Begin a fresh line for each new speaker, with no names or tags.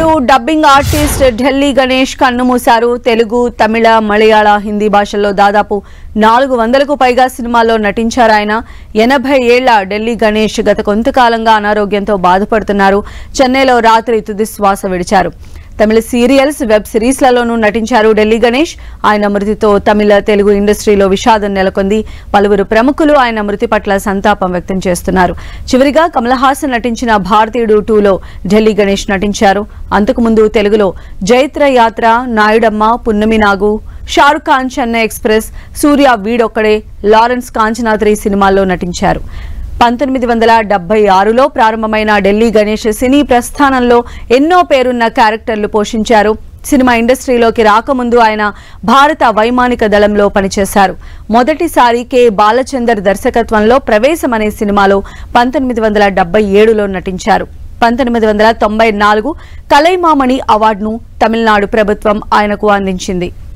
Dubbing artist Delhi Ganesh కన్నుమూశారు. తెలుగు, తమిళ, మలయాళ, హిందీ భాషల్లో దాదాపు 400కు పైగా సినిమాల్లో నటించారు ఆయన. 80 ఏళ్ల ఢిల్లీ గణేష్ గత కొంతకాలంగా అనారోగ్యంతో బాధపడుతున్నారు. చెన్నైలో రాత్రి తుది శ్వాస విడిచారు. తమిళ సీరియల్స్, వెబ్ సిరీస్లలోనూ నటించారు ఢిల్లీ గణేష్. ఆయన మృతితో తమిళ, తెలుగు ఇండస్ట్రీలో విషాదం నెలకొంది. పలువురు ప్రముఖులు ఆయన మృతి పట్ల సంతాపం వ్యక్తం చేస్తున్నారు. చివరిగా కమల్ హాసన్ నటించిన భారతీయుడు 2లో ఢిల్లీ గణేష్ నటించారు. అంతకుముందు తెలుగులో జైత్ర యాత్ర, నాయుడమ్మ, పున్నమి నాగు, షారుఖ్ ఖాన్ చెన్నై ఎక్స్ప్రెస్, సూర్య వీడొక్కడే, లారెన్స్ కాంచనాద్రి సినిమాల్లో నటించారు. 1976లో ప్రారంభమైన ఢిల్లీ గణేష్ సినీ ప్రస్థానంలో ఎన్నో పేరున్న క్యారెక్టర్లు పోషించారు. సినిమా ఇండస్ట్రీలోకి రాకముందు ఆయన భారత వైమానిక దళంలో పనిచేశారు. మొదటిసారి కె బాలచందర్ దర్శకత్వంలో ప్రవేశం అనే సినిమాలో 1977లో నటించారు. 1994 కలైమామణి అవార్డును తమిళనాడు ప్రభుత్వం ఆయనకు అందించింది.